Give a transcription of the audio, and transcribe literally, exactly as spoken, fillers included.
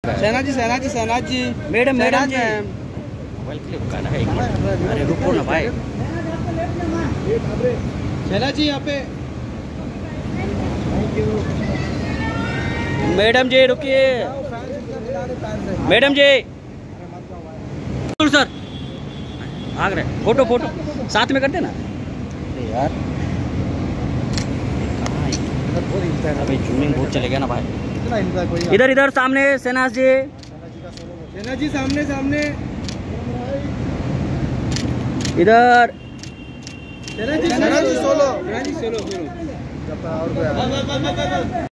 सेना जी सेना जी सेना जी मैडम मैडम जी मोबाइल क्लिप कर रहा है एक मिनट। अरे रुको ना भाई। सेना जी यहाँ पे। मैडम जी रुकिए। मैडम जी सर भाग रहे। फोटो फोटो साथ में करते ना यार। अभी जूमिंग बहुत चलेगा ना भाई। इधर इधर सामने सेना जी। सेना जी सामने सामने इधर। सेना जी सेना जी सोलो सेना जी सोलो सोलो।